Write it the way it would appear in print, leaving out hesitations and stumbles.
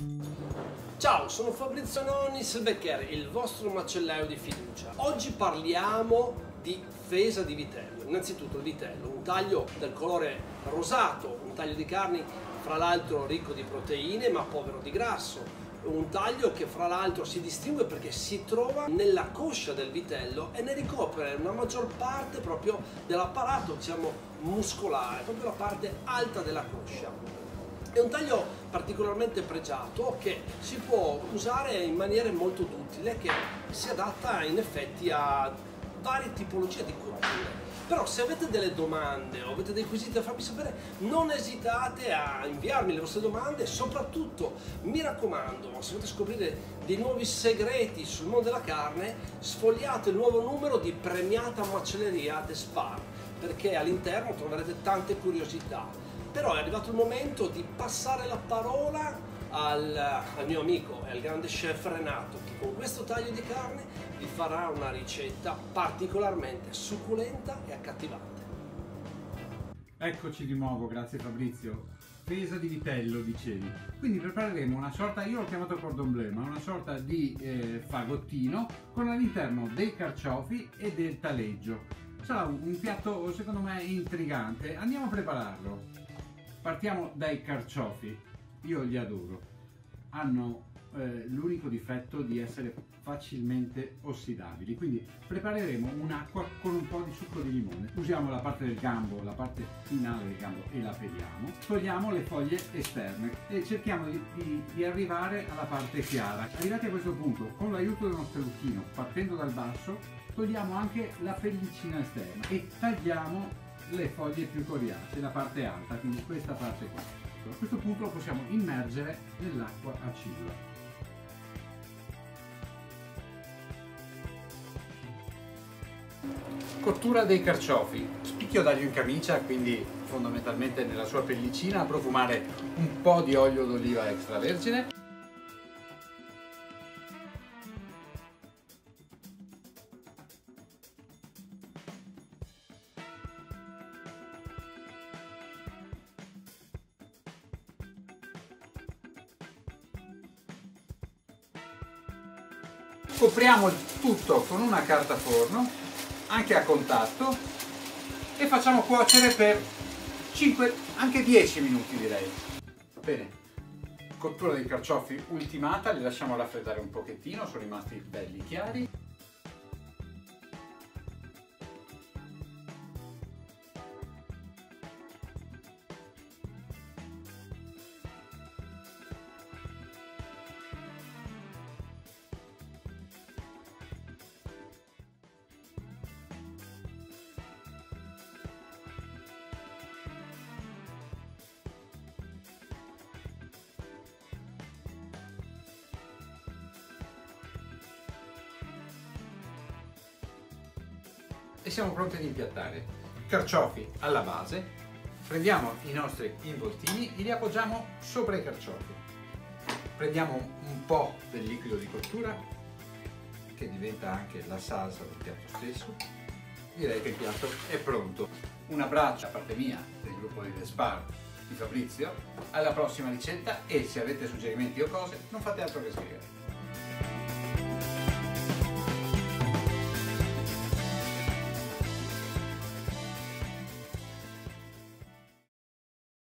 Ciao, sono Fabrizio Nonis, il Beccher, il vostro macellaio di fiducia. Oggi parliamo di fesa di vitello. Innanzitutto il vitello, un taglio del colore rosato, un taglio di carni fra l'altro ricco di proteine ma povero di grasso. Un taglio che fra l'altro si distingue perché si trova nella coscia del vitello e ne ricopre una maggior parte proprio dell'apparato, diciamo, muscolare, proprio la parte alta della coscia. È un taglio particolarmente pregiato che si può usare in maniere molto duttile, che si adatta in effetti a varie tipologie di cotture. Però se avete delle domande o avete dei quesiti da farmi sapere, non esitate a inviarmi le vostre domande e soprattutto mi raccomando, se volete scoprire dei nuovi segreti sul mondo della carne, sfogliate il nuovo numero di Premiata Macelleria The Spar, perché all'interno troverete tante curiosità. Però è arrivato il momento di passare la parola al mio amico e al grande chef Renato, che con questo taglio di carne vi farà una ricetta particolarmente succulenta e accattivante. Eccoci di nuovo, grazie Fabrizio. Fesa di vitello, dicevi. Quindi prepareremo una sorta, io l'ho chiamato cordon bleu, ma una sorta di fagottino con all'interno dei carciofi e del taleggio. Sarà un piatto secondo me intrigante. Andiamo a prepararlo. Partiamo dai carciofi, io li adoro, hanno l'unico difetto di essere facilmente ossidabili, quindi prepareremo un'acqua con un po' di succo di limone. Usiamo la parte del gambo, la parte finale del gambo e la peliamo, togliamo le foglie esterne e cerchiamo di arrivare alla parte chiara. Arrivati a questo punto, con l'aiuto del nostro lucchino, partendo dal basso, togliamo anche la pellicina esterna e tagliamo le foglie più coriacee, la parte alta, quindi questa parte qua. A questo punto lo possiamo immergere nell'acqua a ciula. Cottura dei carciofi. Spicchio d'aglio in camicia, quindi fondamentalmente nella sua pellicina, a profumare un po' di olio d'oliva extravergine. Copriamo il tutto con una carta forno, anche a contatto, e facciamo cuocere per 5, anche 10 minuti direi. Bene, cottura dei carciofi ultimata, li lasciamo raffreddare un pochettino, sono rimasti belli chiari. E siamo pronti ad impiattare. Carciofi alla base, prendiamo i nostri involtini e li appoggiamo sopra i carciofi. Prendiamo un po' del liquido di cottura, che diventa anche la salsa del piatto stesso. Direi che il piatto è pronto. Un abbraccio da parte mia, del gruppo di The Spar, di Fabrizio. Alla prossima ricetta e se avete suggerimenti o cose non fate altro che scrivere.